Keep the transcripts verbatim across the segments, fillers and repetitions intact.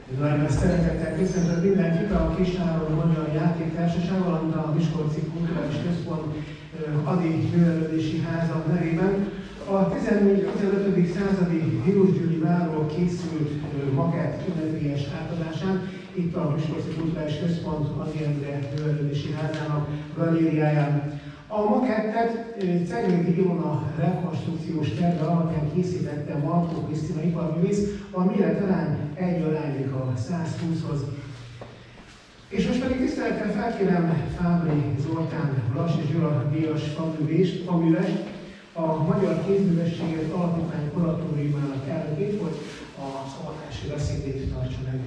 Nagyon szeretettel köszöntök mindenkit a Kisnáron Magyar Játéktársaság, valamint a Miskolci Kulturális Központ Adi Művelődési Háza nevében. A tizennégy-tizenötödik századi Hilus Győri várról készült makett ünnepélyes átadásán itt a Miskolci Kulturális Központ Adi Endre Művelődési Házának galériáján. A makettet Ceglédi Ilona rekonstrukciós terve alapján készítette Markó Krisztina iparművész, a méretarány egy aránylik a száz húszhoz. És most pedig tisztelettel felkérem Fábri Zoltán Lass és Gyula díjas faművest, a Magyar Kézművességért Alapítvány kuratóriumának elnökét, hogy a szavazási beszédét tartsa meg.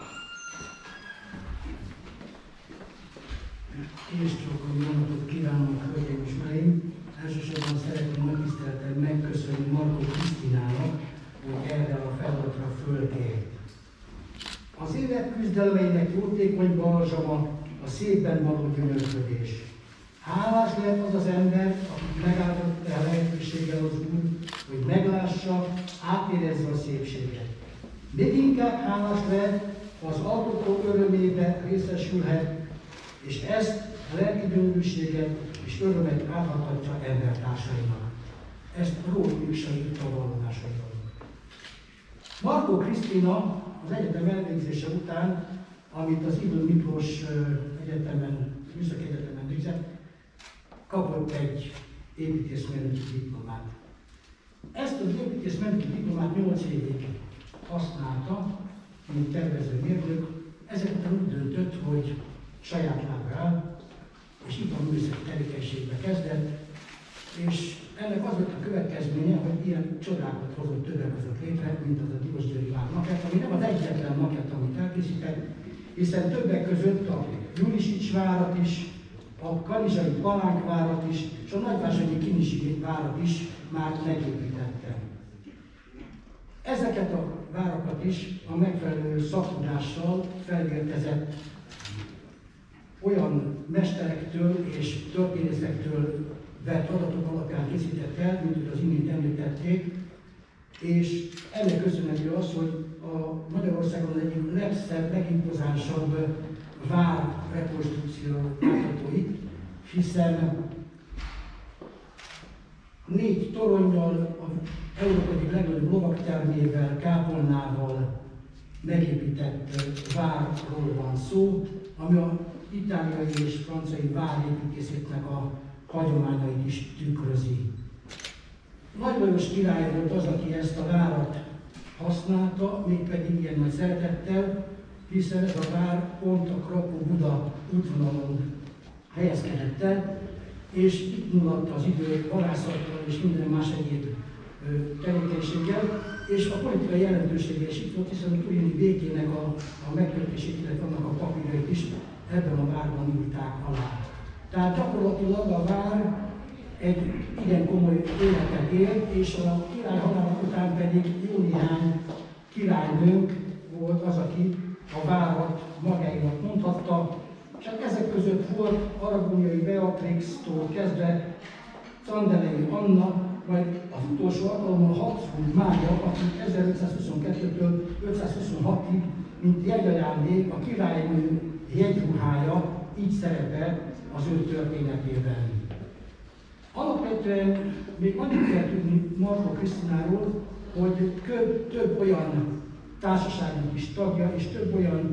És csak a mondatot kívánok, hölgyeim és uraim! Elsősorban szeretném megtisztelten megköszönni Markó Krisztinának, hogy erre a feladatra fölkért. Az élet küzdelmeinek jótékony balzsama a szépben való gyönyörködés. Hálás lehet az az ember, akit megáldott el lehetőséggel az Úr, hogy meglássa, átérezze a szépséget. Még inkább hálás lehet, ha az alkotó örömébe részesülhet, és ezt a lelki gyönyörűséget és örömet átadhatja embertársainak. Ezt Rói Miksa írta a vallomásaiban. Markó Krisztina az egyetem elvégzése után, amit az Ybl Miklós Egyetemen, Műszaki Egyetemen végzett, kapott egy építészmérnöki diplomát. Ezt az építészmérnöki diplomát nyolc évig használta, mint tervezőmérnök, ezekben úgy döntött, hogy saját lábra áll, és iparművészeti tevékenységbe kezdett, és ennek az volt a következménye, hogy ilyen csodákat hozott többek között létre, mint az a Diós Győri vár makett, ami nem az egyetlen makett, amit elkészített, hiszen többek között a Gyulisics várat is, a Kanizsai Palánk várat is, és a Nagyvázsonyi Kinisi várat is már megépítette. Ezeket a várakat is a megfelelő szaktudással felvértezett olyan mesterektől és történészektől vett adatok alapján készített el, mint hogy az imént említették, és ennek köszönhető az, hogy a Magyarországon egyik legszebb, legimpozánsabb vár rekonstrukció látható itt, hiszen négy toronnyal, az Európa egyik legnagyobb lovagtermével, kápolnával megépített várról van szó, ami a itáliai és franciai várépítészetnek a hagyományait is tükrözi. Nagy Lajos király volt az, aki ezt a várat használta, mégpedig ilyen nagy szeretettel, hiszen ez a vár pont a Krakó-Buda útvonalon helyezkedett el, és itt mulatta az idő varászattal és minden más egyéb tevékenységgel, és a politikai jelentősége is itt volt, hiszen a Turini békének a, a megkötését, illetve annak a papírait is ebben a várban írták alá. Tehát gyakorlatilag a vár egy igen komoly életet élt, és a király halála után pedig jó néhány királynőnk volt az, aki a várat magáinak mondhatta. Csak ezek között volt Aragóniai Beatrix-tól kezdve Candelei Anna, majd az utolsó alkalommal Habsburg Mária, aki ezerötszázhuszonkettőtől ötszázhuszonhatig, mint jegyajándék, a királynő jegyruhája így szerepel az ő történetében. Alapvetően még annyit kell tudni Markó Krisztináról, hogy több olyan társaságnak is tagja, és több olyan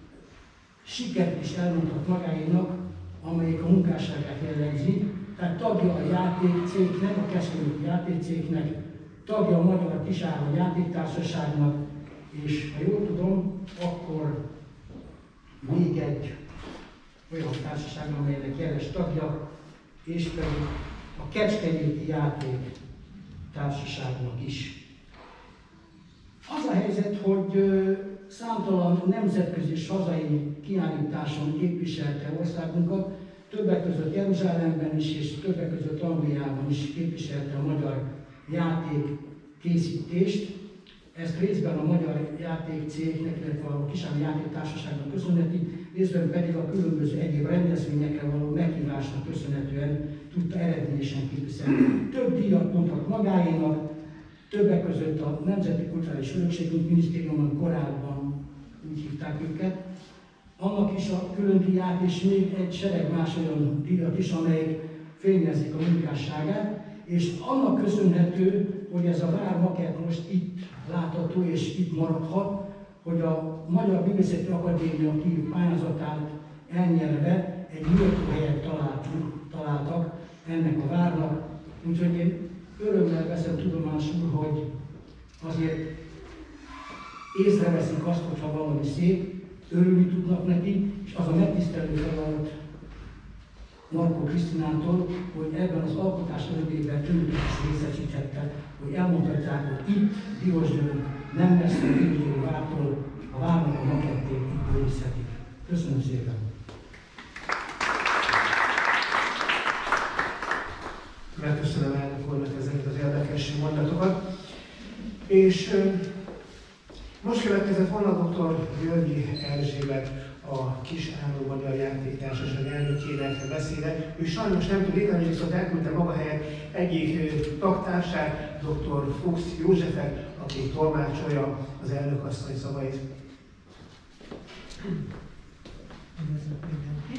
sikert is elmondhat magáénak, amelyik a munkásságát jellemzi. Tehát tagja a játékcégnek, a Keszthelyütti játékcégnek, tagja a Magyar Kisáron Játéktársaságnak, és ha jól tudom, akkor még egy olyan társaság, amelynek jeles tagja, és pedig a Kecskeméti Játéktársaságnak is. Az a helyzet, hogy számtalan nemzetközi és hazai kiállításon képviselte országunkat, többek között Jeruzsálemben is, és többek között Angliában is képviselte a magyar játékkészítést. Ezt részben a Magyar Játékcégnek, illetve a Kisálló Játéktársaságnak köszönheti, részben pedig a különböző egyéb rendezvényekre való meghívásnak köszönhetően tudta eredményesen képviselni. Több díjat mondhat magáénak, többek között a Nemzeti Kulturális Örökségünk Minisztériumban korábban úgy hívták őket. Annak is a külön díját és még egy sereg más olyan díjat is, amelyek fényezik a munkásságát, és annak köszönhető, hogy ez a vár makett most itt látható és itt maradhat, hogy a Magyar Művészeti Akadémia pályázatát elnyerve egy méltó helyet találtunk, találtak ennek a várnak. Úgyhogy én örömmel veszem tudomásul, hogy azért észreveszik azt, hogyha valami szép, örülni tudnak neki, és az a megtisztelő feladat Markó Krisztinától, hogy ebben az alkotás örökében tőlük is részesítette, hogy elmondhatják, hogy itt Diósgyőrön nem lesz a Diósgyőri vártól, a várnak a makettét itt bővízhetik. Köszönöm szépen! Megköszönöm elnök úrnak ezeket az érdekes mondatokat. És most következett volna doktor Györgyi Erzsébet, a Kis Álló Magyar Játéktársaság elnökének beszéde. Ő sajnos nem tud itt lenni, viszont elküldte maga helyett egyik tagtársát, doktor Fuchs Józsefet, aki tolmácsolja az elnökasszony szavait. Üdvözlök mindenkit!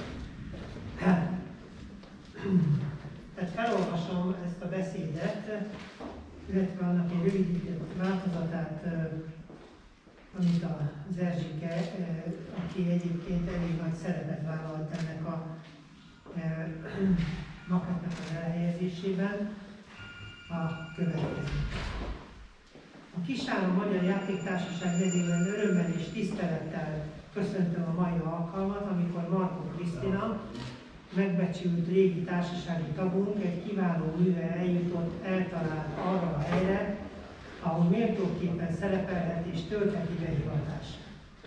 Tehát felolvasom ezt a beszédet, illetve annak egy rövidített változatát, amit az Erzsike, aki egyébként elég nagy szerepet vállalt ennek a makettnek az elhelyezésében, a következő. A Kis Álló Magyar Játéktársaság nevében örömmel és tisztelettel köszöntöm a mai alkalmat, amikor Markó Krisztina, megbecsült régi társasági tagunk egy kiváló műve eljutott, eltalált arra a helyre, ahol méltóképpen szerepelhet és töltheti be hivatását.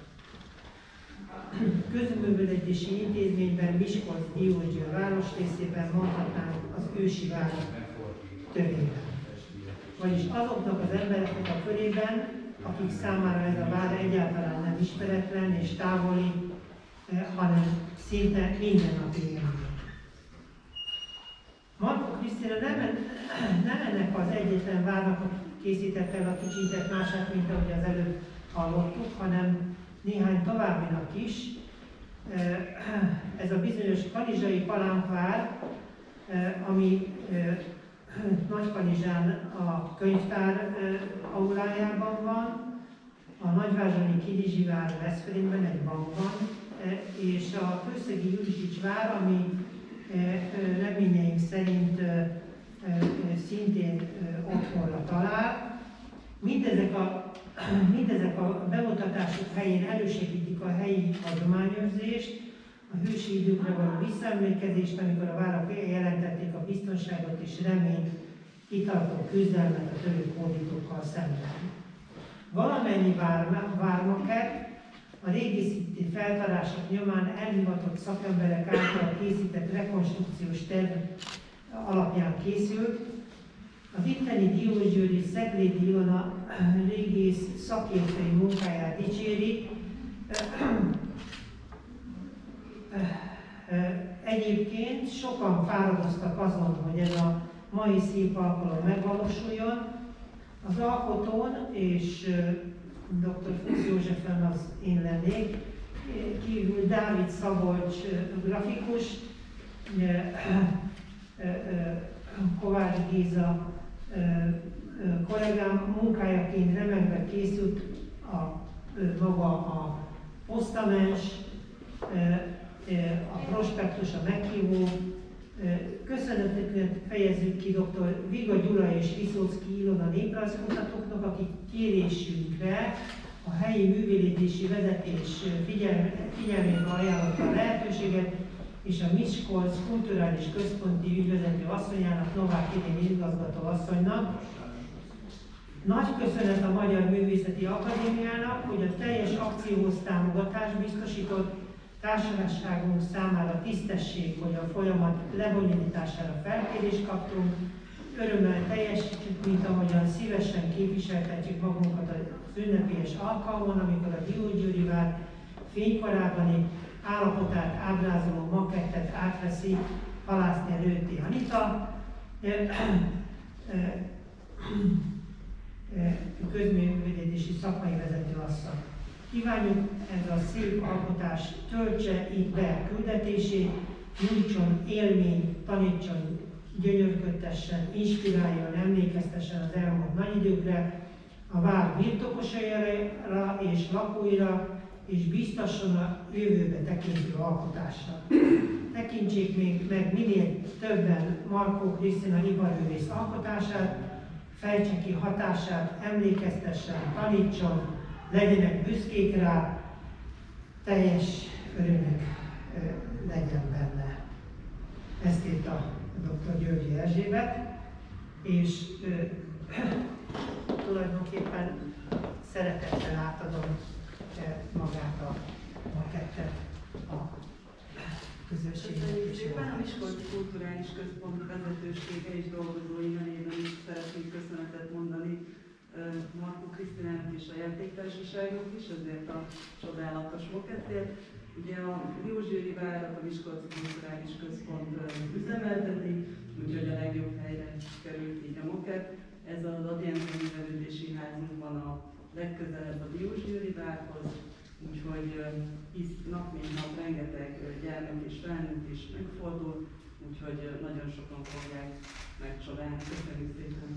Közművelődési intézményben Miskolc-Diósgyőr városrészében mondhatnánk az ősi város törvényben. Vagyis azoknak az embereknek a körében, akik számára ez a vár egyáltalán nem ismeretlen és távoli, hanem szinte mindennapi élmény. Markó Krisztina nem, nem ennek az egyetlen várnak készített el a kicsintet mását, mint ahogy az előbb hallottuk, hanem néhány továbbinak is. Ez a bizonyos kanizsai palánkvár, ami Nagykanizsán a könyvtár aulájában van, a Nagyvázsonyi Kirizsivár Veszprémben egy bankban, és a Kőszegi Jurisics vár, ami reményeink szerint szintén otthonra talál. Mindezek a, mindezek a bemutatások helyén elősegítik a helyi hagyományőrzést, a hősi időkre való visszaemlékezést, amikor a várak jelentették a biztonságot és reményt, kitartó küzdelmet a török hódítókkal szemben. Valamennyi vármakett a régészeti feltárások nyomán elhivatott szakemberek által készített rekonstrukciós terv alapján készült. Az itteni diósgyőri Szeglédi Ilona régész szakértői munkáját dicséri. Egyébként sokan fáradoztak azon, hogy ez a mai szép alkalom megvalósuljon. Az alkotón, és doktor Fuchs Józsefen az én lennék, kívül Dávid Szabolcs grafikus, Kovács Géza kollégám munkájaként remekbe készült a, maga a posztamens, a prospektus, a meghívó. Köszönetüket fejezzük ki doktor Viga Gyula és Viszóczki Ilona néprajzkutatóknak, akik kérésünkre a helyi művelődési vezetés figyelme, figyelmébe ajánlotta a lehetőséget, és a Miskolc Kulturális Központi ügyvezető asszonyának, Novák Irén igazgató asszonynak. Nagy köszönet a Magyar Művészeti Akadémiának, hogy a teljes akcióhoz támogatást biztosított, társaságunk számára tisztesség, hogy a folyamat lebonyolítására felkérést kaptunk. Örömmel teljesítjük, mint ahogyan szívesen képviseltetjük magunkat az ünnepélyes alkalmon, amikor a Diósgyőri vár fénykorában állapotát ábrázoló makettet átveszi Halászné Rőti Anita, közművelődési szakmai vezető asszony. Kívánjuk ez a szép alkotás töltse itt be küldetését, nyújtson élmény, tanítson, gyönyörködtessen, inspiráljon, emlékeztessen az elmúlt nagy időkre, a vár birtokosaira és lakóira, és biztasson a jövőbe tekintő alkotásra. Tekintsék még meg minél többen Markó Krisztina iparművész alkotását, fejtse ki hatását, emlékeztessen, tanítson, legyenek büszkék rá, teljes örömük legyen benne. Ezt írta doktor Györgyi Erzsébet, és ö, tulajdonképpen szeretettel átadom magát a makettet a közösségnek. Köszönjük szépen! A Miskolci Kulturális Központ vezetősége és dolgozói nevében is szeretnék köszönetet mondani Markó Krisztinának és a játéktársaságnak is, ezért a csodálatos mokettért. Ugye a Diósgyőri várat a Miskolci Kulturális Központ üzemelteti, úgyhogy a legjobb helyre került így a mokett. Ez az Adiente Művelődési Házunk van a legközelebb a Diósgyőri várhoz, úgyhogy hisz nap mint nap rengeteg gyermek és felnőtt is megfordul, úgyhogy nagyon sokan fogják megcsodálni. Köszönjük szépen!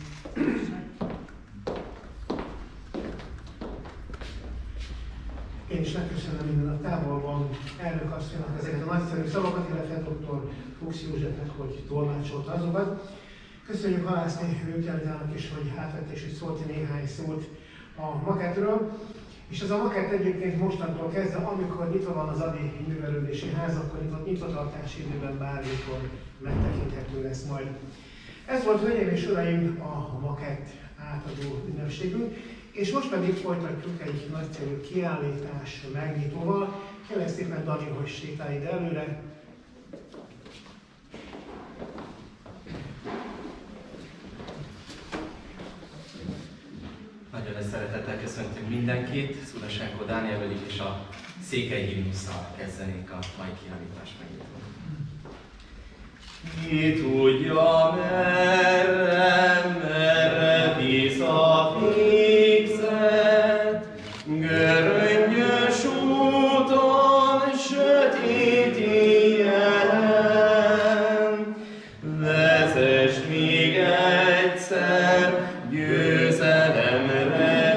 Én is megköszönöm minden a távolban elnök asszonynak ezeket a nagyszerű szavakat, illetve doktor Fuchs Józsefnek, hogy tolmácsolta azokat. Köszönjük Halásné Őkeldának is, hogy átvett és hogy szólt néhány szót a makettről. És ez a makett egyébként mostantól kezdve, amikor nyitva van az Adi Művelődési Ház, akkor itt nyitvatartási időben bármikor megtekinthető lesz majd. Ez volt, hölgyeim és uraim, a makett átadó ünnepségünk, és most pedig folytatjuk egy nagyszerű kiállítás megnyitóval. Kérlek szépen Dani, hogy sétálj ide előre. Nagyon nagy szeretettel köszöntünk mindenkit, Szulasenko Dániel és a Székely himnusszal kezdenénk a mai kiállítás megnyitót. Ki tudja merre, merre visz a végzet, göröngyös úton, sötét ilyen. Vezess még egyszer, győzelemre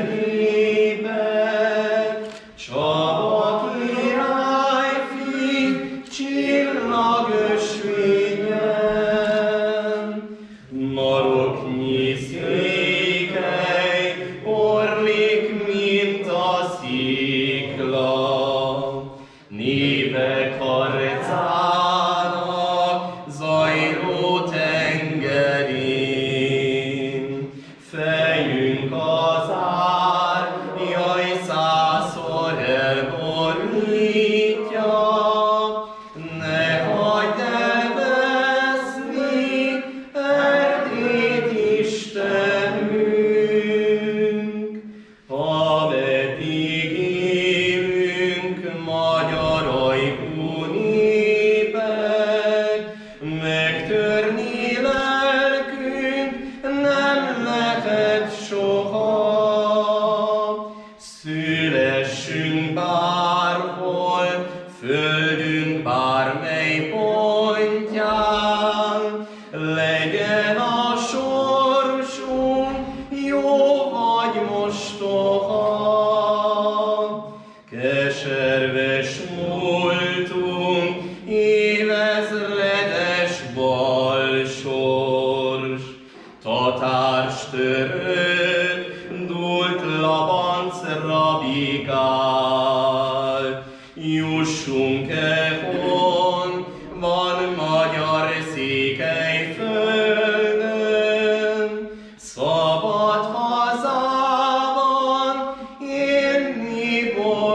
hívek, Csaba királyfi, csillagösvényen. Maroknyi székely, orlik, mint a szikla, népek harcának zajló tengerén. Fejünk az ár, jaj, százszor elborítja, ne hagyd elveszni Erdélyt, Istenünk. Ameddig élünk, magyar ajkú népek, megtörni lelkünk nem lehet soha. Szülessünk bárhol, földünk bármely pontján, legyen a sorsunk jó vagy mostoha. Keserves múltunk, évezredes balsors, tatárs török, dúlt labanc rabigál. Jussunk-e hon, van magyar Székelyföldön, szabad hazában élni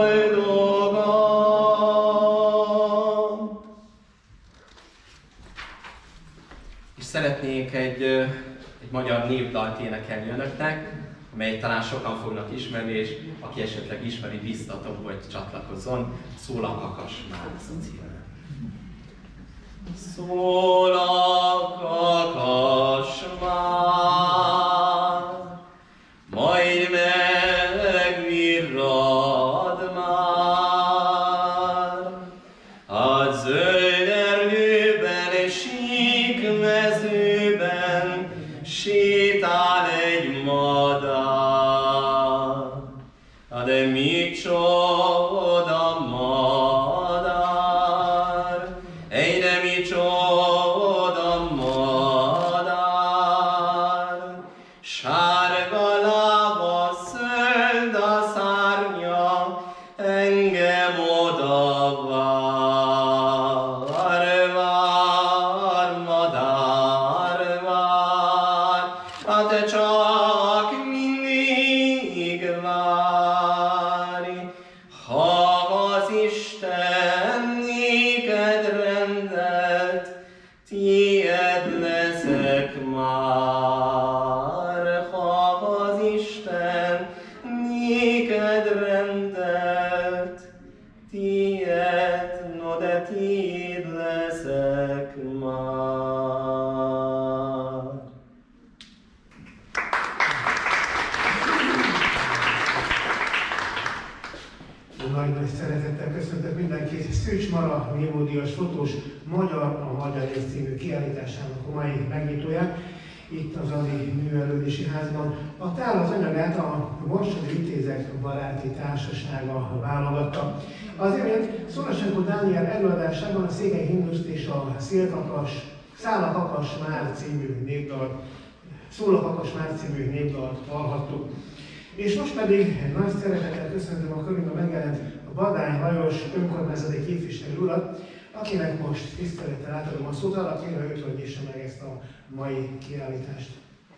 boldogan. És szeretnék egy, egy magyar népdalt énekelni önöknek, amely talán sokan fognak ismerni, és aki esetleg ismeri, biztatom, hogy csatlakozzon. Szól a kakas már, ez a címe. Szól a kakas már, majd megvirrad de micsoda madár, ej, de micsoda madár, sárga lába, zöld a szárnya, engem oda vár, vár, madár, vár, hát csak mindig várj, ha az Isten néked rendelt, tied leszek már, ha az Isten néked rendelt, tied, no de tied leszek már. Nagy-nagy szeretettel köszöntök mindenkit. Szűcs Mara névódíjas fotós Magyar a Magyar Ész című kiállításának a mai megnyitóját, itt az Adi Művelődési Házban. A tál az anyagát a Borsodi Vitézek Baráti Társasága válogatta. Az imént Szoloshenko Dániel előadásában a székely himnuszt és a Szélkakas, Száll a kakas már című népdalt, Szól a kakas már című népdalt hallhattuk. És most pedig nagy szeretettel köszöntöm a körünkben megjelent a Badány Lajos önkormányzati képviselő urat, akinek most tisztelettel átadom a szót, arra kérem őt, hogy nyissa meg ezt a mai kiállítást.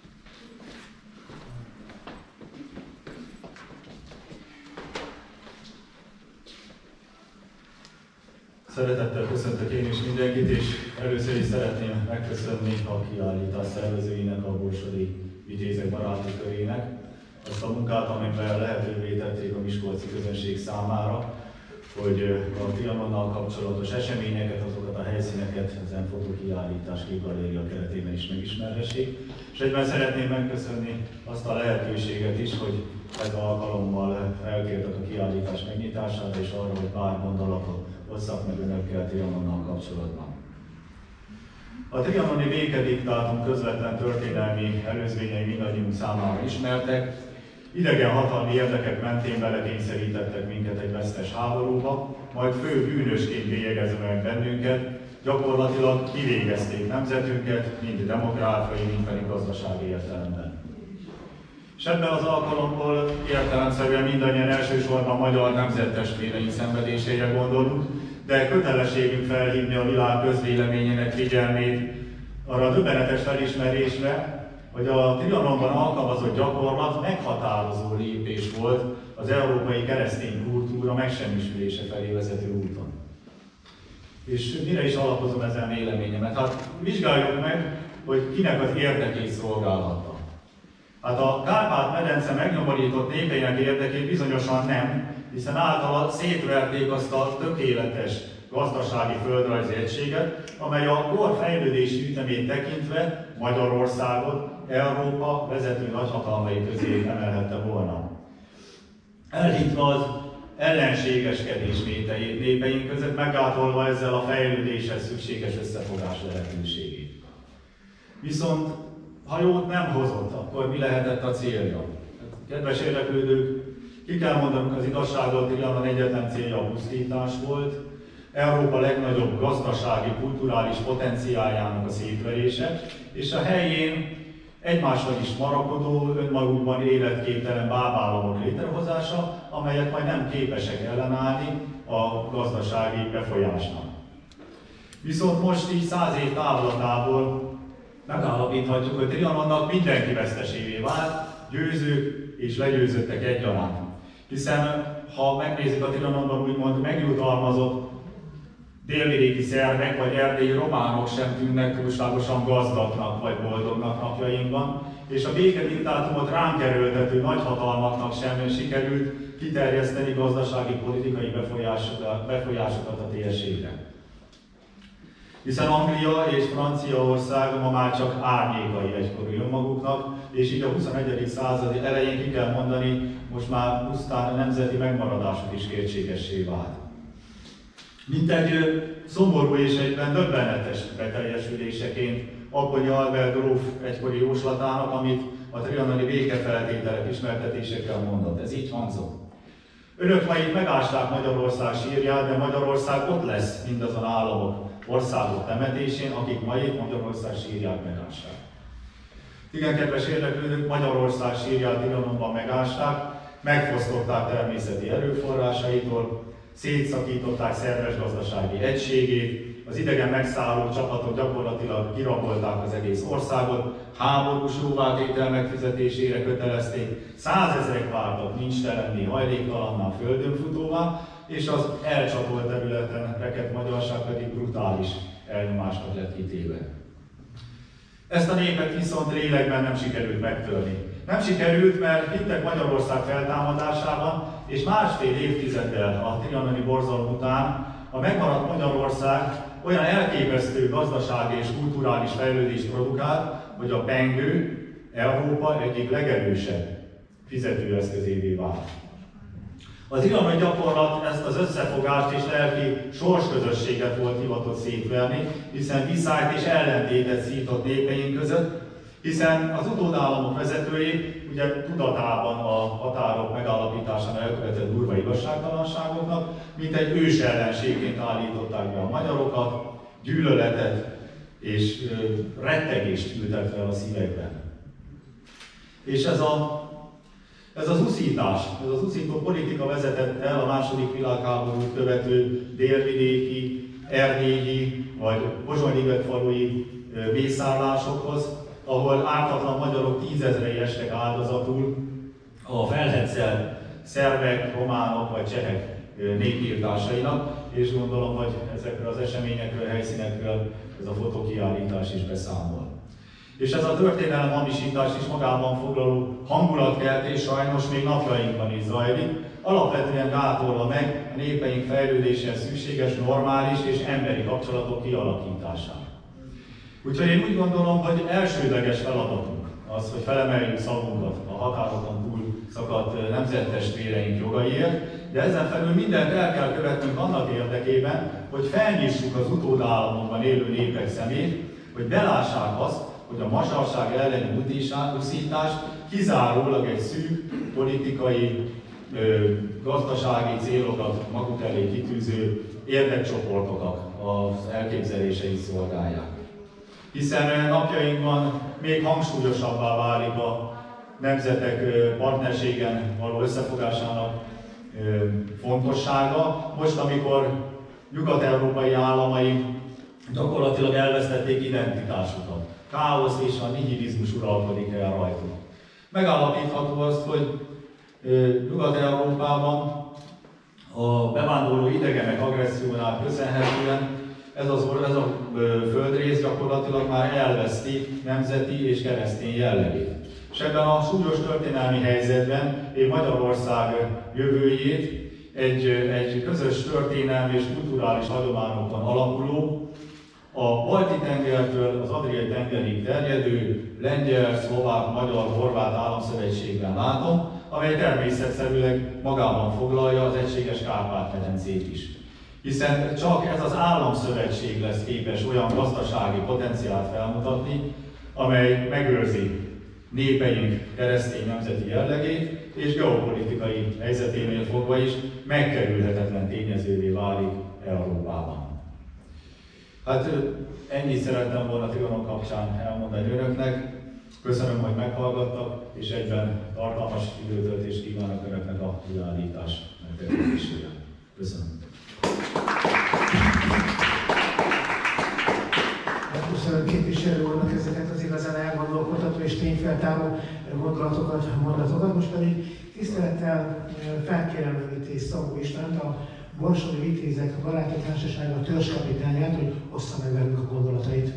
Szeretettel köszöntök én is mindenkit, és először is szeretném megköszönni a kiállítás szervezőinek, a Borsodi Vitézek Baráti Körének azt a munkát, amivel lehetővé tették a miskolci közönség számára, hogy a Trianonnal kapcsolatos eseményeket, azokat a helyszíneket ezen fotókiállítás képgaléria keretében is megismerhessék. És egyben szeretném megköszönni azt a lehetőséget is, hogy ez alkalommal felkértek a kiállítás megnyitására, és arra, hogy pár gondolatot osszak meg önökkel Trianonnal kapcsolatban. A trianoni békediktátum közvetlen történelmi előzményei mindannyiunk számára ismertek. Idegen hatalmi érdekek mentén belekényszerítettek minket egy vesztes háborúba, majd fő bűnösként bélyegezve meg bennünket, gyakorlatilag kivégezték nemzetünket, mind demográfiai, mind pedig gazdasági értelemben. És ebben az alkalomból értelemszerűen mindannyian elsősorban magyar nemzettestvéreink szenvedéseire gondolunk, de kötelességünk felhívni a világ közvéleményének figyelmét arra a döbbenetes felismerésre, hogy a Trianonban alkalmazott gyakorlat meghatározó lépés volt az európai keresztény kultúra megsemmisülése felé vezető úton. És mire is alapozom ezen véleményemet? Hát vizsgáljuk meg, hogy kinek az érdekét szolgálhatta. Hát a Kárpát-medence megnyomorított népeinek érdekét bizonyosan nem, hiszen általa szétverték azt a tökéletes gazdasági földrajzi egységet, amely a kor fejlődési ütemét tekintve Magyarországot Európa vezető nagyhatalmai közé emelhette volna. Elhitve az ellenségeskedés népeink között, meggátolva ezzel a fejlődéshez szükséges összefogás lehetőségét. Viszont ha jót nem hozott, akkor mi lehetett a célja? Kedves érdeklődők, ki kell mondanunk az igazságot, Trianon egyetlen célja a pusztítás volt, Európa legnagyobb gazdasági, kulturális potenciáljának a szétverése, és a helyén egymással is marakodó, önmagukban életképtelen bábállamok létrehozása, amelyek majd nem képesek ellenállni a gazdasági befolyásnak. Viszont most így száz év távlatából megállapíthatjuk, hogy Trianonnak mindenki vesztesévé vált, győzők és legyőzöttek egyaránt. Hiszen ha megnézzük a Trianonban úgymond megjutalmazott délvidéki szerbek vagy erdélyi románok sem tűnnek túlságosan gazdagnak vagy boldognak napjainkban, és a békediktátumot ránk erőltető nagyhatalmaknak sem sikerült kiterjeszteni gazdasági politikai befolyásokat, befolyásokat a térségre. Hiszen Anglia és Franciaország ma már csak árnyékai egykori önmaguknak, és így a huszonegyedik századi elején ki kell mondani, most már pusztán a nemzeti megmaradásuk is kétségessé vált. Mint egy szomorú és egyben döbbenetes beteljesüléseként Apponyi Albert gróf egykori jóslatának, amit a trianoni békefeltételek ismertetésekkel mondott. Ez így hangzott. Önök ma itt megásták Magyarország sírját, de Magyarország ott lesz mindazon államok, országok temetésén, akik ma itt Magyarország sírját megásták. Igen, kedves érdeklődők, Magyarország sírját Trianonban megásták, megfosztották természeti erőforrásaitól, szétszakították szerves gazdasági egységét, az idegen megszálló csapatok gyakorlatilag kirabolták az egész országot, háborús jóvátétel megfizetésére kötelezték, százezrek vártak nincstelenné, hajléktalanná, földön futóvá, és az elcsatolt területen rekedt magyarság pedig brutális elnyomásnak lett kitéve. Ezt a népet viszont lélekben nem sikerült megtörni. Nem sikerült, mert hittek Magyarország feltámadásában, és másfél évtizeddel a trianoni borzalom után a megmaradt Magyarország olyan elképesztő gazdasági és kulturális fejlődést produkált, hogy a pengő Európa egyik legerősebb fizetőeszközévé vált. Az trianoni gyakorlat ezt az összefogást és lelki sorsközösséget volt hivatott szétverni, hiszen viszályt és ellentétet szított népeink között, hiszen az utódállamok vezetői ugye tudatában a határok megállapításán elkövetett durva igazságtalanságoknak, mint egy ős ellenségként állították be a magyarokat, gyűlöletet és ö, rettegést ültetve a szívekben. És ez, a, ez az uszítás, ez az uszító politika vezetett el a második világháborút követő délvidéki, erdélyi vagy pozsony-ligetfalui mészállásokhoz, ahol ártatlan magyarok tízezrei estek áldozatul a felhetszelt szerbek, románok vagy csehek népírtásainak, és gondolom, hogy ezekről az eseményekről, helyszínekről ez a fotókiállítás is beszámol. És ez a történelem hamisítás is magában foglaló hangulatkeltés sajnos még napjainkban is zajlik, alapvetően gátolva meg a népeink fejlődéséhez szükséges normális és emberi kapcsolatok kialakítását. Úgyhogy én úgy gondolom, hogy elsődleges feladatunk az, hogy felemeljük szavunkat a határokon túl szakadt nemzettestvéreink jogaiért, de ezen felül mindent el kell követnünk annak érdekében, hogy felnyissuk az utódállamokban élő népek szemét, hogy belássák azt, hogy a magyarság elleni uszítás kizárólag egy szűk politikai, gazdasági célokat maguk elé kitűző érdekcsoportoknak az elképzelései szolgálják. Hiszen napjainkban még hangsúlyosabbá válik a nemzetek partnerségen való összefogásának fontossága. Most, amikor nyugat-európai államaink gyakorlatilag elvesztették identitásukat, káosz és a nihilizmus uralkodik el rajtuk. Megállapítható azt, hogy Nyugat-Európában a bevándorló idegenek agressziónál köszönhetően ez, az, ez a földrész gyakorlatilag már elveszti nemzeti és keresztény jellegét. És ebben a súlyos történelmi helyzetben én Magyarország jövőjét egy, egy közös történelmi és kulturális hagyományokon alapuló, a Balti-tengertől az Adriai-tengerig terjedő lengyel, szlovák, magyar, horvát államszövetségben látom, amely természetszerűleg magában foglalja az egységes Kárpát-medencét is. Hiszen csak ez az államszövetség lesz képes olyan gazdasági potenciált felmutatni, amely megőrzi népeink keresztény nemzeti jellegét, és geopolitikai helyzeténél fogva is megkerülhetetlen tényezővé válik Európában. Hát ennyit szerettem volna Trianon kapcsán elmondani önöknek. Köszönöm, hogy meghallgattak, és egyben tartalmas időtöltést kívánok önöknek a kiállítás megtervezésére. Köszönöm. Köszönöm képviselő úrnak ezeket az igazán elgondolkodható és tényfeltáró gondolatokat, mondatokat. Most pedig tisztelettel felkérem említés Szabó Istvánt, a Borsodi Vitézek Baráti Társasága törzskapitányát, hogy ossza meg velünk a gondolatait.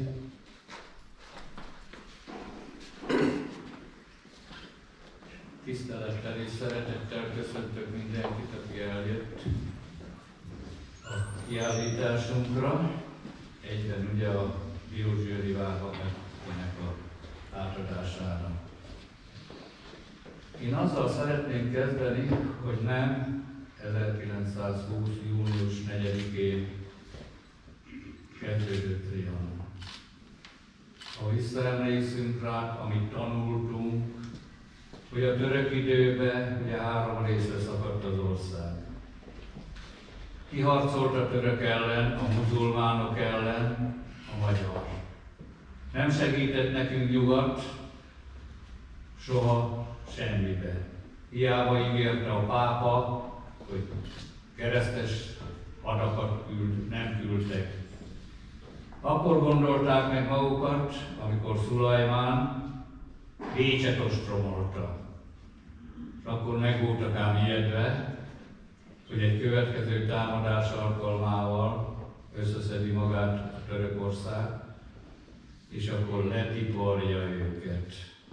Tisztelettel és szeretettel köszöntök mindenkit, aki eljött a kiállításunkra. Egyben ugye a Diózsőri Várhatárnak a átadására. Én azzal szeretném kezdeni, hogy nem ezerkilencszázhúsz. június negyedikén kezdődött Trianon. Ha visszaemlékszünk rá, amit tanultunk, hogy a török időben ugye három részre szakadt az ország. ország. Kiharcolt a török ellen, a muzulmánok ellen, a magyar. Nem segített nekünk nyugat, soha semmibe. Hiába ígérte a pápa, hogy keresztes hadakat küld, nem küldtek. Akkor gondolták meg magukat, amikor Szulajmán Bécset ostromolta. És akkor meg voltak ám ijedve, hogy egy következő támadás alkalmával összeszedi magát a Törökország, és akkor letiporja őket.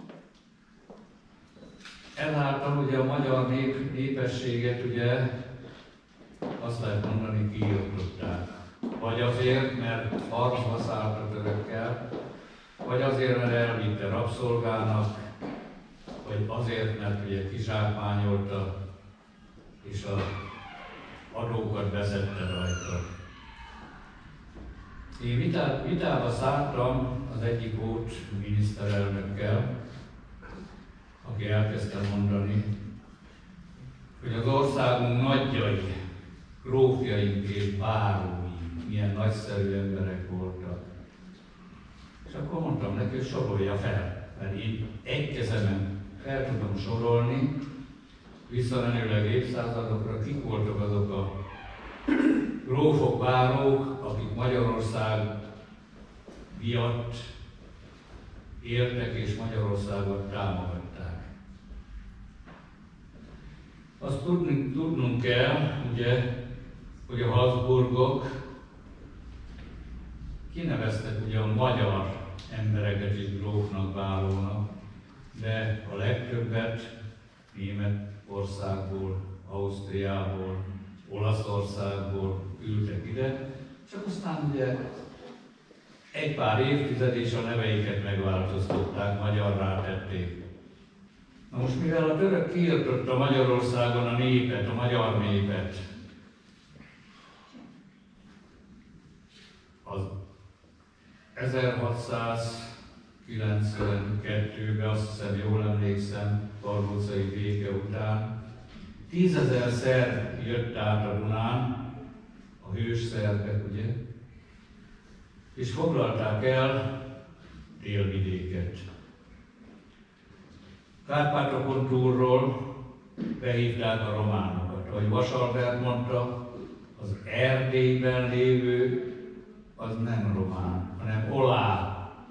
Ezáltal ugye a magyar nép, népességet ugye azt lehet mondani, kiirtották. Vagy azért, mert harcba szállt a törökkel, vagy azért, mert elvitte rabszolgának, vagy azért, mert ugye kizsákmányolta, és a adókat beszedte rajta. Én vitá, vitába szálltam az egyik volt miniszterelnökkel, aki elkezdte mondani, hogy az országunk nagyjai, grófjaink és bárói milyen nagyszerű emberek voltak. És akkor mondtam neki, hogy sorolja fel, mert én egy kezemen fel tudom sorolni, visszamenőleg évszázadokra, kik voltak azok a grófok, bárók, akik Magyarország miatt éltek és Magyarországot támogatták. Azt tudnunk, tudnunk kell, ugye, hogy a Habsburgok kineveztek ugye a magyar embereket is grófnak, bárónak, de a legtöbbet Németországból, Ausztriából, Olaszországból küldtek ide, csak aztán ugye egy pár évtized és a neveiket megváltoztatták, magyarrá tették. Na most mivel a török kiirtotta Magyarországon a népet, a magyar népet, az ezerhatszázkilencvenkettőben, azt hiszem, jól emlékszem, Barboczai béke után, tízezer szerb jött át a Dunán, a hős szerbek, ugye, és foglalták el délvidéket. Kárpátokon túlról behívták a románokat. Ahogy Vasalbert mondta, az Erdélyben lévő az nem román, hanem olá.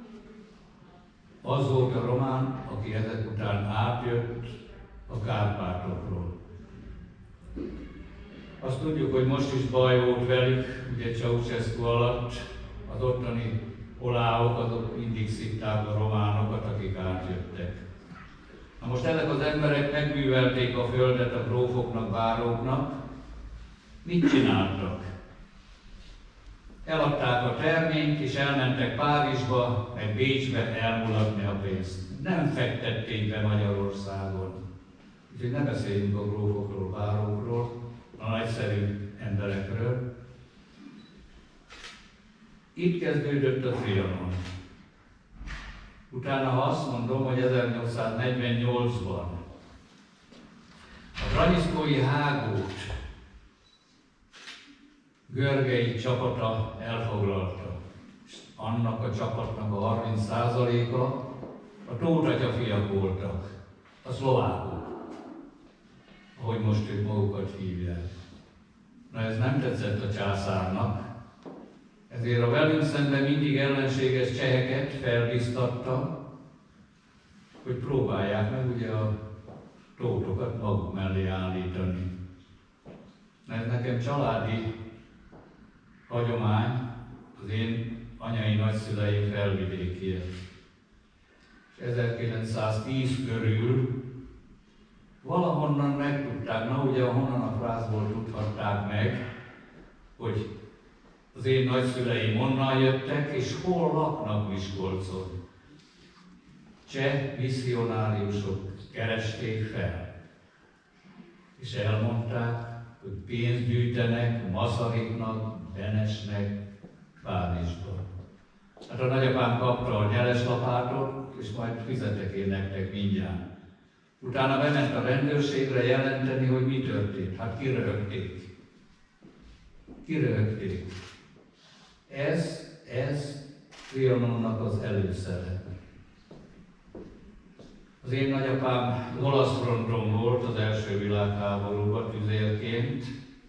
Az volt a román, aki ezek után átjött a Kárpátokról. Azt tudjuk, hogy most is baj volt velük, ugye Ceausescu alatt, az ottani oláok azok mindig szitták a románokat, akik átjöttek. Na most ezek az emberek megművelték a földet a grófoknak, báróknak. Mit csináltak? Eladták a terményt, és elmentek Párizsba, meg Bécsbe elmulatni a pénzt. Nem fektették be Magyarországon. Úgyhogy ne beszéljünk a grófokról, bárókról, a nagyszerű emberekről. Itt kezdődött a Trianon. Utána, ha azt mondom, hogy ezernyolcszáznegyvennyolcban a Branyiszkói hágót Görgei csapata elfoglalta, és annak a csapatnak a harminc százaléka a Tóth atyafiak voltak, a szlovákok, ahogy most ők magukat hívják. Na ez nem tetszett a császárnak, ezért a velünk szemben mindig ellenséges cseheket felbiztatta, hogy próbálják meg ugye a tótokat maguk mellé állítani. Ez nekem családi hagyomány, az én anyai nagyszüleim felvidékiek. És ezerkilencszáztíz körül valahonnan megtudták, na ugye honnan a frázból tudhatták meg, hogy az én nagyszüleim onnan jöttek, és hol laknak Miskolcon. Cseh misszionáriusok keresték fel, és elmondták, hogy pénzt gyűjtenek Masariknak, Benesnek, Párizsba. Hát a nagyapám kapta a nyeles lapátot, és majd fizetek én nektek mindjárt. Utána bement a rendőrségre jelenteni, hogy mi történt. Hát kiröhögték. Kiröhögték. Ez, ez Trianonnak az előszere. Az én nagyapám olasz fronton volt az első világháborúban tüzérként.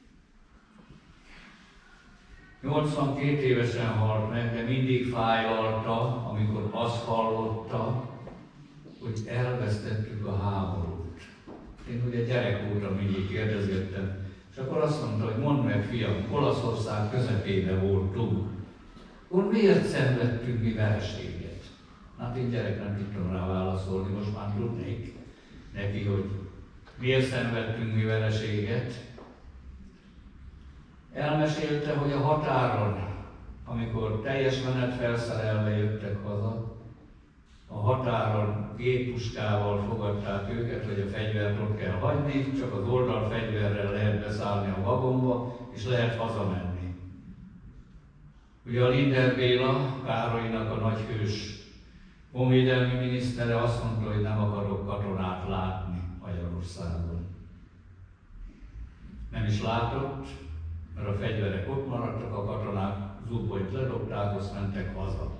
nyolcvankét évesen halt meg, de mindig fájlalta, amikor azt hallotta, hogy elvesztettük a háborút. Én ugye gyerek voltam, mindig kérdezgettem, és akkor azt mondta, hogy mondd meg, fiam, Olaszország közepébe voltunk, akkor miért szenvedtünk mi vereséget? Hát én gyerek nem tudtam rá válaszolni, most már tudnék neki, hogy miért szenvedtünk mi vereséget. Elmesélte, hogy a határon, amikor teljes menet felszerelve jöttek haza, a határon géppuskával fogadták őket, hogy a fegyvert ott kell hagyni, csak az oldal fegyverrel lehet beszállni a vagomba, és lehet hazamenni. Ugye a Linder Béla, Károlynak a nagyhős honvédelmi minisztere azt mondta, hogy nem akarok katonát látni Magyarországon. Nem is látott, mert a fegyverek ott maradtak, a katonák zúbonyt ledobták, azt mentek haza.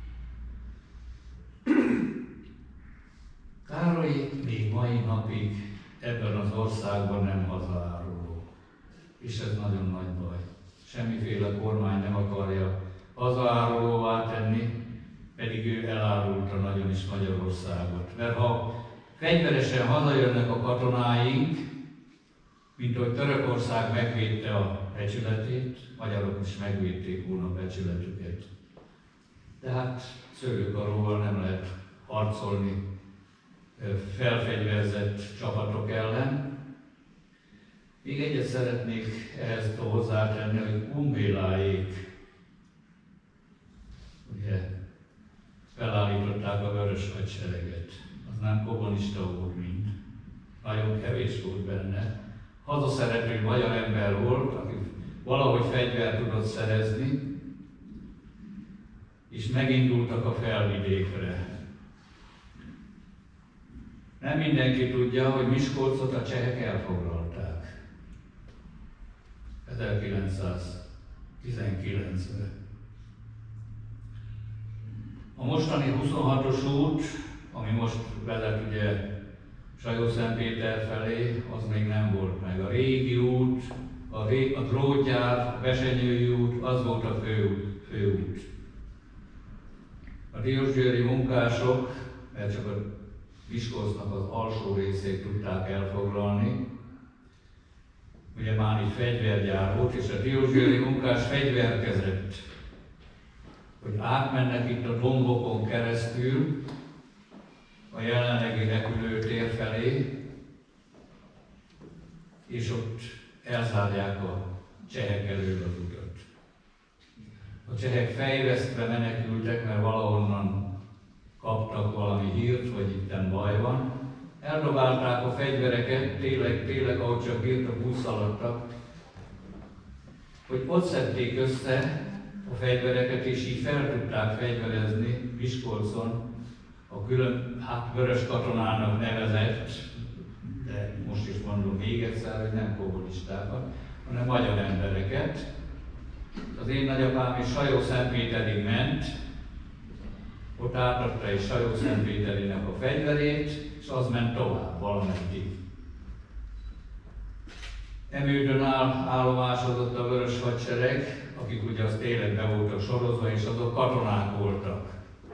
Károly még mai napig ebben az országban nem hazaáruló. És ez nagyon nagy baj. Semmiféle kormány nem akarja hazaárulóvá tenni, pedig ő elárulta nagyon is Magyarországot. Mert ha fegyveresen hazajönnek a katonáink, mint hogy Törökország megvédte a becsületét, magyarok is megvédték volna a becsületüket. Tehát szőlőkaróval nem lehet harcolni felfegyverzett csapatok ellen. Még egyet szeretnék ehhez hozzátenni, hogy Kumbéláék ugye felállították a Vörös Hadsereget. Az nem kommunista volt mind. Nagyon kevés volt benne. Hazaszerető magyar ember volt, aki valahogy fegyvert tudott szerezni, és megindultak a felvidékre. Nem mindenki tudja, hogy Miskolcot a csehek elfoglalták ezerkilencszáztizenkilencben. A mostani huszonhatos út, ami most vezet ugye Sajó-Szentpéter felé, az még nem volt meg. A régi út, a, ré, a drótgyár, a Besenyői út, az volt a főút. főút. A diósgyőri munkások, mert csak a Miskolcnak az alsó részét tudták elfoglalni, ugye már így fegyvergyár volt, és a diósgyőri munkás fegyverkezett, hogy átmennek itt a dombokon keresztül a jelenlegi repülőtér felé, és ott elzárják a csehek elől az utat. A csehek fejvesztve menekültek, mert valahonnan kaptak valami hírt, hogy itten baj van. Eldobálták a fegyvereket, tényleg, tényleg ahogy csak bírtak, úgy szaladtak, hogy ott szedték össze a fegyvereket, és így fel tudták fegyverezni Miskolcon a külön, hát vörös katonának nevezett, de most is mondom még egyszer, hogy nem kommunistákat, hanem magyar embereket. Az én nagyapám is Sajó-Szentpéterig ment, ott átadta is Sajó-Szentpéterének a fegyverét, és az ment tovább valameddig. Emődön áll, állomásodott a Vörös Hadsereg, akik ugye az tényleg be voltak sorozva, és azok katonák voltak.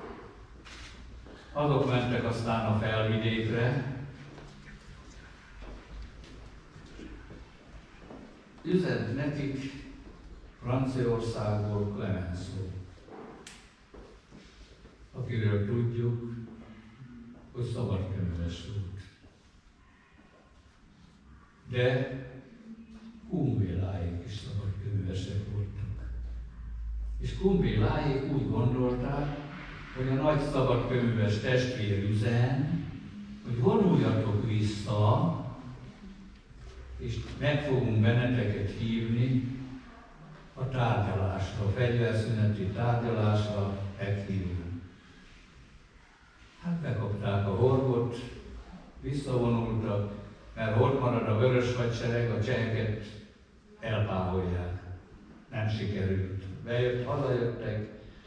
Azok mentek aztán a felvidékre. Üzent nekik Franciaországból Clemenceau, akiről tudjuk, hogy szabadkönyves volt. De Kumbéláék is szabadkönyvesek voltak. És Kumbéláék úgy gondolták, hogy a nagy szabadkönyves testvér üzen, hogy vonuljatok vissza, és meg fogunk benneteket hívni a tárgyalásra, a fegyverszüneti tárgyalásra meghívunk. Hát bekapták a horgot, visszavonultak, mert ott marad a vörös hadsereg, a cseheket elpáholják. Nem sikerült. Bejött, hazajöttek,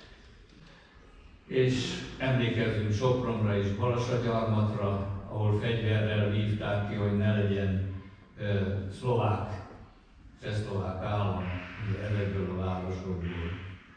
és emlékezzünk Sopronra és Balassagyarmatra, ahol fegyverrel vívták ki, hogy ne legyen ö, szlovák, csehszlovák állam ezekből a városokból.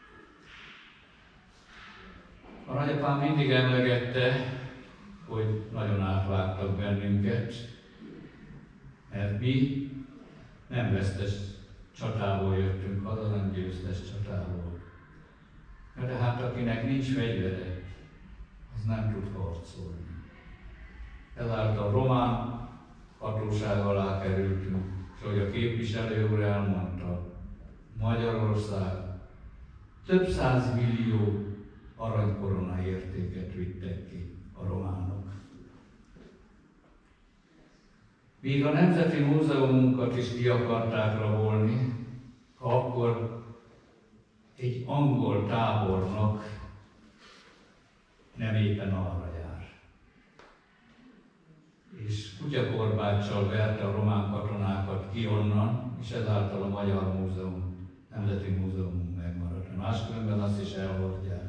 A nagyapám mindig emlegette, hogy nagyon átvágtak bennünket, mert mi nem vesztes csatából jöttünk haza, hanem győztes csatából. De hát akinek nincs fegyvere, az nem tud harcolni. Ezáltal román hatóság alá kerültünk, és ahogy a képviselő úr elmondta, Magyarország több százmillió aranykorona értéket vittek ki a románok. Míg a Nemzeti Múzeumunkat is ki akarták rabolni, ha akkor egy angol tábornok nem éppen arra jár. És kutyakorbáccsal verte a román katonákat ki onnan, és ezáltal a Magyar Múzeum, Nemzeti Múzeumunk megmaradt. Máskülönben azt is elhordják.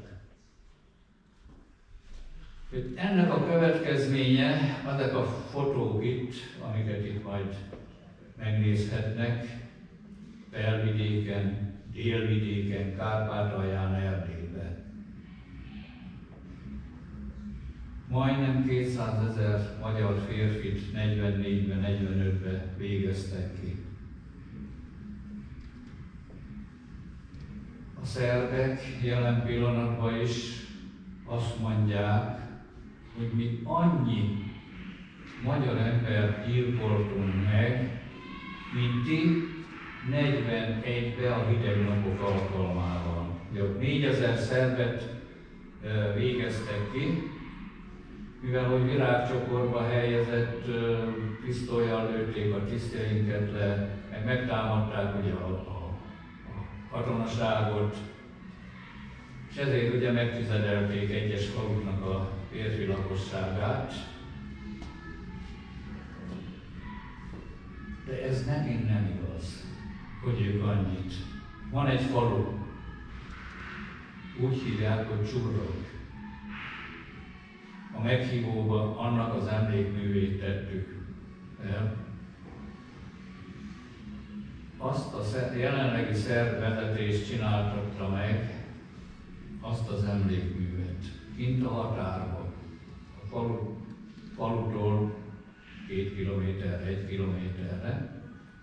Ennek a következménye, ezek a fotók itt, amiket itt majd megnézhetnek, Belvidéken, Délvidéken, Kárpátalján, Erdélyben. Majdnem kétszázezer magyar férfit negyvennégyben, negyvenötben végeztek ki. A szerbek jelen pillanatban is azt mondják, hogy mi annyi magyar embert gyilkoltunk meg, mint ti negyvenegyben a hideg napok alkalmával. négyezer szerbet végeztek ki, mivel hogy virágcsokorba helyezett pisztollyal lőtték a tisztjeinket le, meg megtámadták ugye a, a, a katonaságot, és ezért ugye megtizedelték egyes faluknak a férfi lakosságát. De ez megint nem igaz, hogy ők annyit. Van egy falu, úgy hívják, hogy Csurrog. A meghívóba annak az emlékművét tettük el. Azt a jelenlegi szerb vezetés csináltatta meg, azt az emlékművet, kint a határban, a falu, falutól két kilométerre, egy kilométerre.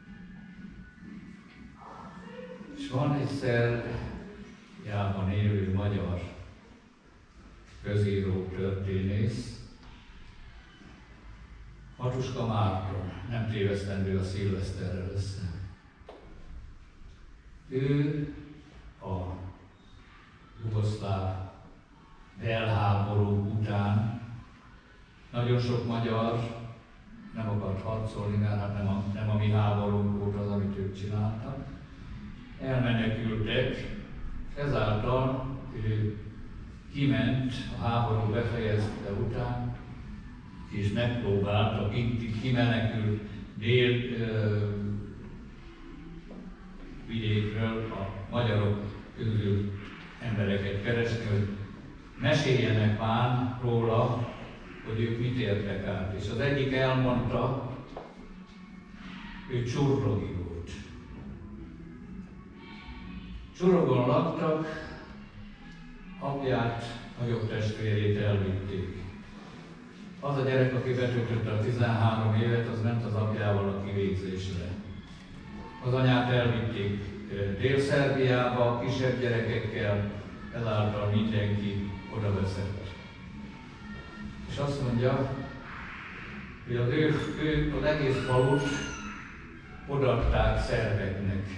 És van egy Szerbiában élő magyar közíró történész, Matuska Márton, nem tévesztendő a szilveszterrel össze. Ő a jugoszláv belháború után nagyon sok magyar nem akart harcolni, mert hát nem a, nem a mi háborunk volt az, amit ők csináltak. Elmenekültek, ezáltal ő kiment a háború befejezte után, és megpróbált a kimenekült dél ö, vidékről a magyarok közül embereket keresni, hogy meséljenek már róla, hogy ők mit értek át. És az egyik elmondta, ő csurrogi volt. Csurrogon laktak, apját, nagyobb testvérét elvitték. Az a gyerek, aki betöltötte a tizenhárom évet, az ment az apjával a kivégzésre. Az anyát elvitték Dél-Szerbiába, kisebb gyerekekkel, ezáltal mindenki oda veszett. És azt mondja, hogy az ő, ő az egész falut odaadták szerbeknek.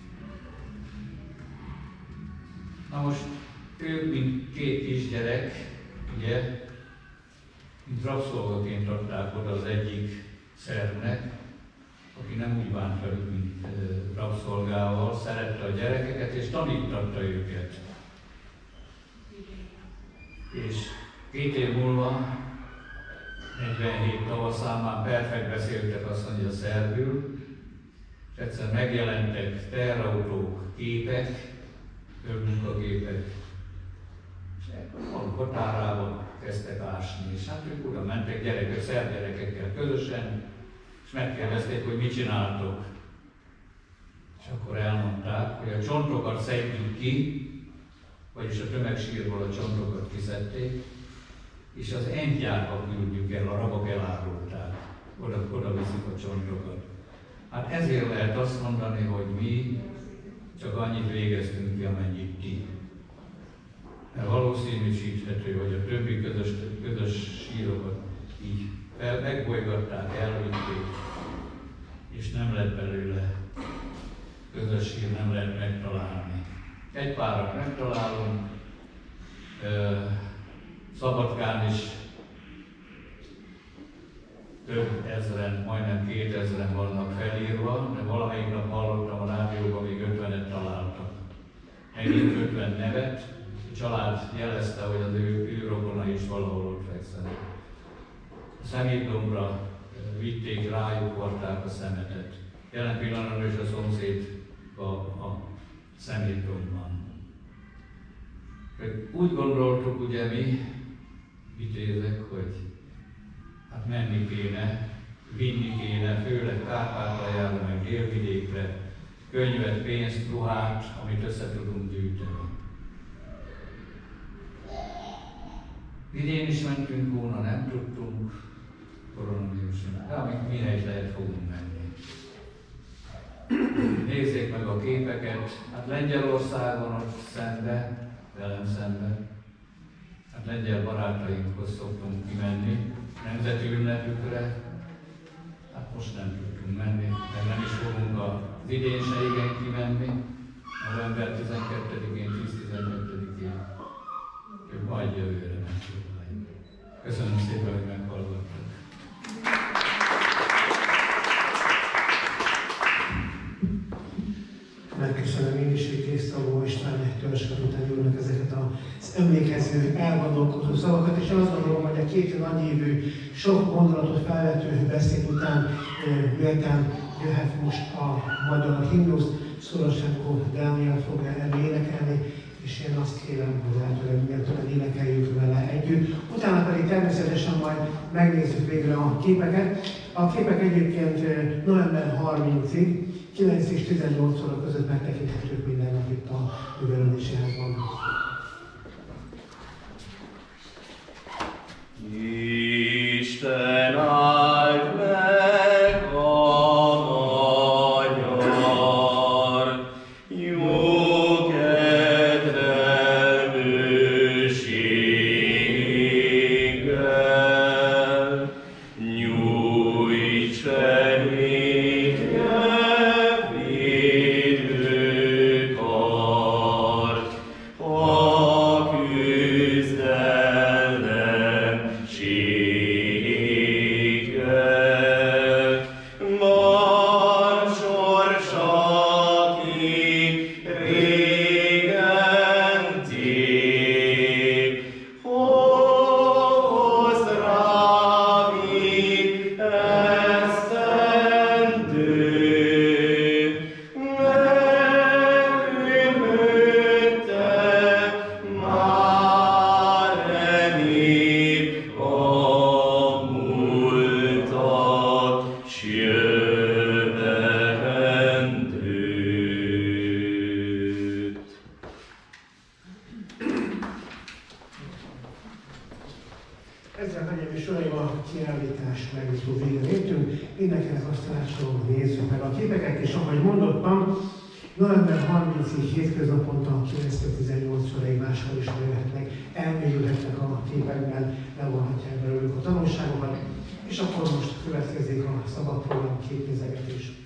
Na most ők, mint két kisgyerek, ugye, mint rabszolgaként adták oda az egyik szerbnek, aki nem úgy bánt velük, mint rabszolgával, szerette a gyerekeket és tanítatta őket. És két év múlva negyvenhét tavaszán már perfekt beszéltek, azt mondja, szerbül, és egyszer megjelentek teherautók, képek, körmunkagépek, és a határába kezdtek ásni, és hát ők oda mentek gyerekek, szerb gyerekekkel közösen, és megkérdezték, hogy mit csináltok. És akkor elmondták, hogy a csontokat szedjük ki, vagyis a tömegsírból a csontokat kiszedték, és az entyákat küldjük el, a rabok elárulták, oda, oda viszik a csontokat. Hát ezért lehet azt mondani, hogy mi csak annyit végeztünk ki, amennyit ti. Mert valószínűsíthető, hogy a többi közös, közös sírokat így fel, megbolygatták, elvitték, és nem lett belőle közös sír, nem lehet megtalálni. Egy párat megtalálunk, Szabadkán is több ezren, majdnem kétezren vannak felírva, de valamelyik nap hallottam a rádióban, még ötvenet találtak. Megint ötven nevet, a család jelezte, hogy az ő, ő rokona is valahol ott fekszenek. A Szemétdombra vitték, rájuk varták a szemetet. Jelen pillanatban is a szomszéd a, a Szemétdombban. Úgy gondoltuk ugye mi, vitézek, hogy hát menni kéne, vinni kéne, főleg Kárpátaljára, meg Délvidékre, könyvet, pénzt, ruhát, amit össze tudunk gyűjteni. Idén is mentünk volna, nem tudtunk, koronavíruson, de amíg mihelyt lehet, fogunk menni. Nézzék meg a képeket, hát Lengyelországon ott szembe, velem szembe. Hát lengyel barátainkhoz szoktunk kimenni, nemzeti ünnepükre. Hát most nem tudtunk menni, meg nem is fogunk az idén se igen kimenni. november tizenkettedikén, tíz-tizenkettedikén. Ők majd jövőre megpróbáljuk. Köszönöm szépen, hogy meghallgattak. Megköszönöm én is, hogy Krisztó István Törzskapitán úrnak ezeket az emlékező, elgondolkozó szavakat, és azt gondolom, hogy a két nagyívű, sok gondolatot felvető beszéd után jöttem, jöhet most a magyar himnusz, Szorosenko Dániel fog elő énekelni, és én azt kérem, hogy lehetőleg minél többen énekeljük vele együtt. Utána pedig természetesen majd megnézzük végre a képeket. A képek egyébként november harmincadikáig, kilenc és tizennyolc óra között megtekinthetők minden nap itt a Művelődési Házban. Isten áld meg a magyar jó kedvelműséggel, nyújts elénke védőkart, a küzdelemséggel. Van sors, aki régen tég, hoz rá mi esztendő, nekünk mögötte már elég a múltat s jövendőt. Ezzel, hölgyeim és uraim, a kiállítás megnyitó végén értünk. Mindenkinek azt tanácsolom, nézzük meg a képeket, és ahogy mondottam, november harmincadikáig hétköznaponta kilenctől tizennyolc óráig máshol is jöhetnek, elmélyülhetnek a képekben, levonhatják belőlük a tanulságokat, és akkor most következik a szabad program képnézegetés.